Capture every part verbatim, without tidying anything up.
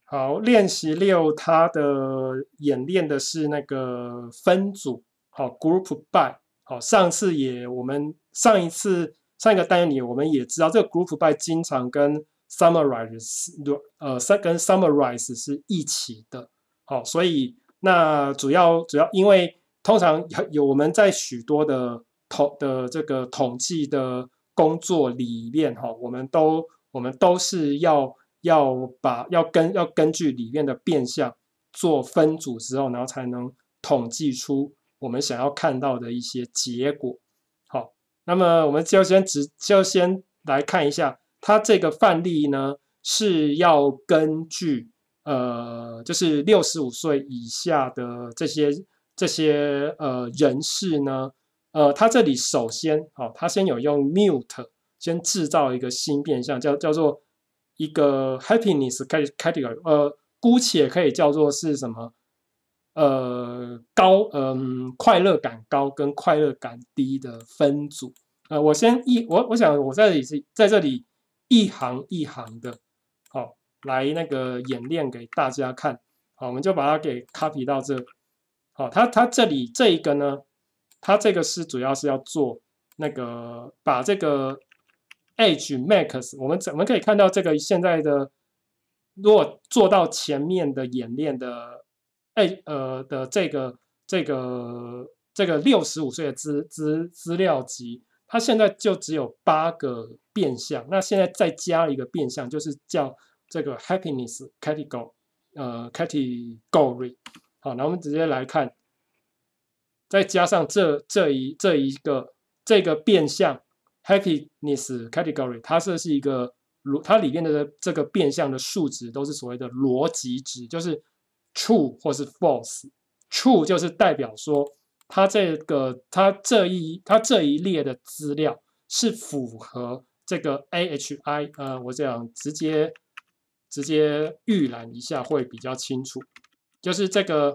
好，练习六，它的演练的是那个分组，好 ，group by，好，上次也我们上一次上一个单元里我们也知道，这个 group by 经常跟 summarize 呃跟 summarize 是一起的，好，所以那主要主要因为通常有我们在许多的统的这个统计的工作里面，哈，我们都我们都是要。要把要根要根据里面的变项做分组之后，然后才能统计出我们想要看到的一些结果。好，那么我们就先只就先来看一下，它这个范例呢是要根据呃，就是六十五岁以下的这些这些呃人士呢，呃，它这里首先好、哦，它先有用 mute 先制造一个新变项，叫叫做。一个 happiness category， 呃，姑且可以叫做是什么？呃，高，嗯，快乐感高跟快乐感低的分组。呃，我先一，我我想我在这里是在这里一行一行的，好、哦，来那个演练给大家看。好，我们就把它给 copy 到这。好，它它这里这一个呢，它这个是主要是要做那个把这个。Edge Max， 我们我们可以看到这个现在的，如果做到前面的演练的，哎呃的这个这个这个六十五岁的资资资料集，它现在就只有八个变项，那现在再加了一个变项，就是叫这个 Happiness Category， 呃 Category， 好，那我们直接来看，再加上这这一这一个这个变项。Happiness category， 它这是一个，它里面的这个变项的数值都是所谓的逻辑值，就是 true 或是 false。true 就是代表说，它这个它这一它这一列的资料是符合这个 A H I， 呃，我这样直接直接预览一下会比较清楚，就是这个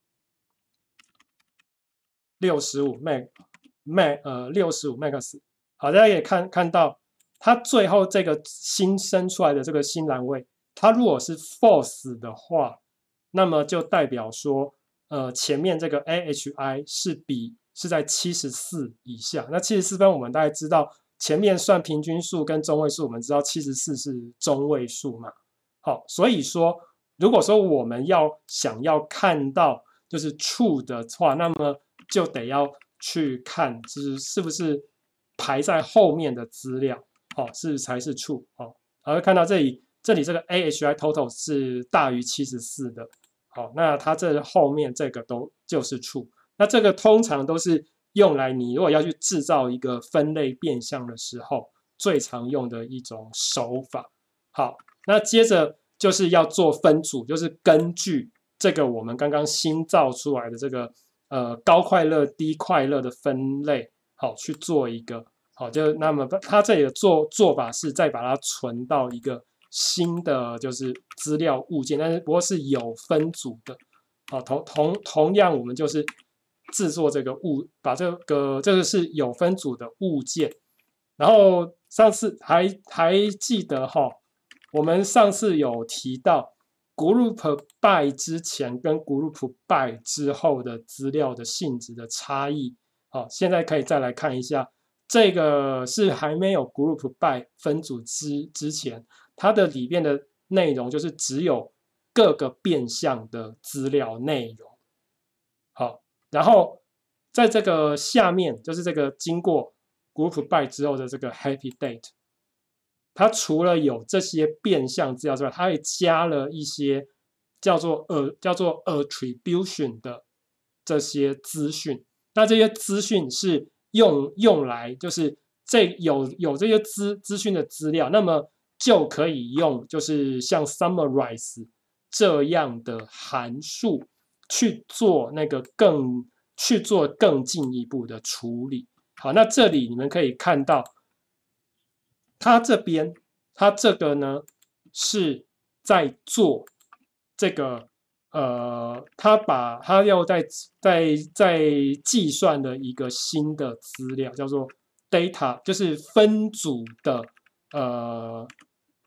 六十五 max max 呃六十五 max。好，大家也看看到，它最后这个新生出来的这个新栏位，它如果是 false 的话，那么就代表说，呃，前面这个 A H I 是比是在七十四以下。那七十四分，我们大概知道前面算平均数跟中位数，我们知道七十四是中位数嘛。好，所以说，如果说我们要想要看到就是 true 的话，那么就得要去看，就是是不是。排在后面的资料，哦，是才是 true 哦。好，看到这里，这里这个 A H I total 是大于七十四的，好，那它这后面这个都就是 true。那这个通常都是用来你如果要去制造一个分类变项的时候最常用的一种手法。好，那接着就是要做分组，就是根据这个我们刚刚新造出来的这个呃高快乐低快乐的分类。好，去做一个好，就那么它这里的做做法是再把它存到一个新的就是资料物件，但是不过是有分组的。好，同同同样我们就是制作这个物，把这个这个是有分组的物件。然后上次还还记得哈，我们上次有提到 group by 之前跟 group by 之后的资料的性质的差异。好，现在可以再来看一下，这个是还没有 group by 分组之之前，它的里面的内容就是只有各个变项的资料内容。好，然后在这个下面就是这个经过 group by 之后的这个 happy date， 它除了有这些变项资料之外，它也加了一些叫做呃叫做 attribution 的这些资讯。那这些资讯是用用来，就是这有有这些资资讯的资料，那么就可以用就是像 summarize 这样的函数去做那个更去做更进一步的处理。好，那这里你们可以看到，它这边它这个呢是在做这个。呃，他把他要在在在计算的一个新的资料，叫做 data， 就是分组的呃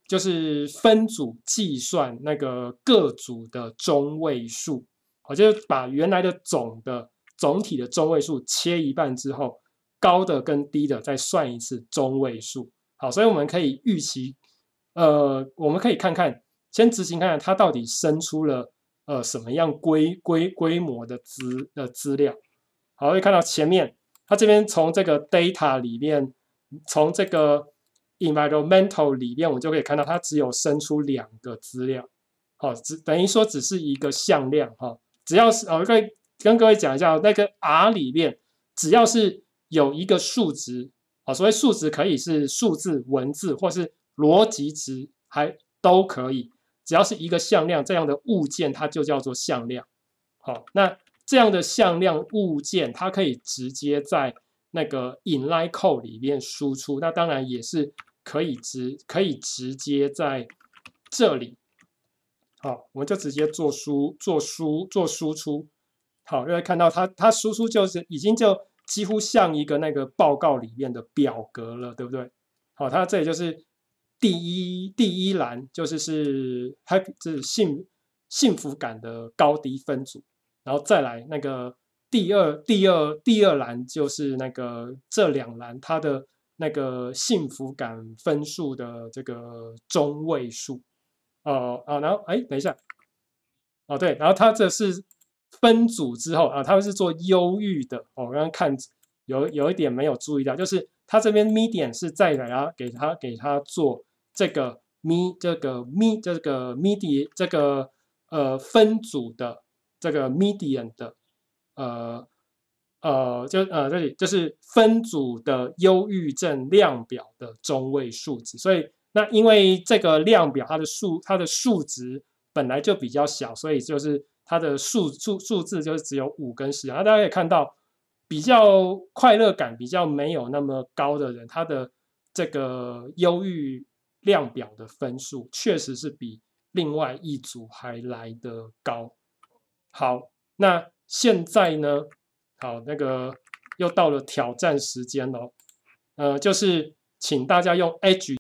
就是分组计算那个各组的中位数，我就把原来的总的总体的中位数切一半之后，高的跟低的再算一次中位数。好，所以我们可以预期，呃，我们可以看看，先执行看看它到底生出了呃什么样规规规模的资的资料。好，会看到前面，它这边从这个 data 里面，从这个 environmental 里面，我们就可以看到它只有生出两个资料，好，只等于说只是一个向量哈。只要是哦，可以跟各位讲一下，那个 R 里面只要是有一个数值，好，所谓数值可以是数字、文字或是逻辑值，还都可以，只要是一个向量这样的物件，它就叫做向量。好，那这样的向量物件，它可以直接在那个 inline code 里面输出，那当然也是可以直可以直接在这里，好，我们就直接做输做输做输出，好，就会看到它它输出就是已经就几乎像一个那个报告里面的表格了，对不对？好，它这里就是第一第一栏就是是 happy 是幸幸福感的高低分组。然后再来那个第二第二第二栏就是那个这两栏它的那个幸福感分数的这个中位数，哦啊，然后哎等一下，哦对，然后它这是分组之后啊，它是做忧郁的哦，我刚刚看有有一点没有注意到，就是它这边 median 是再给它给它给它做这个 mi 这个 mi 这个 midi 这个呃分组的。这个 median 的，呃呃，就呃这里就是分组的忧郁症量表的中位数值，所以那因为这个量表它的数它的数值本来就比较小，所以就是它的数数数字就是只有五跟十，那大家可以看到比较快乐感比较没有那么高的人，他的这个忧郁量表的分数确实是比另外一组还来得高。好，那现在呢？好，那个又到了挑战时间喽。呃，就是请大家用 Edge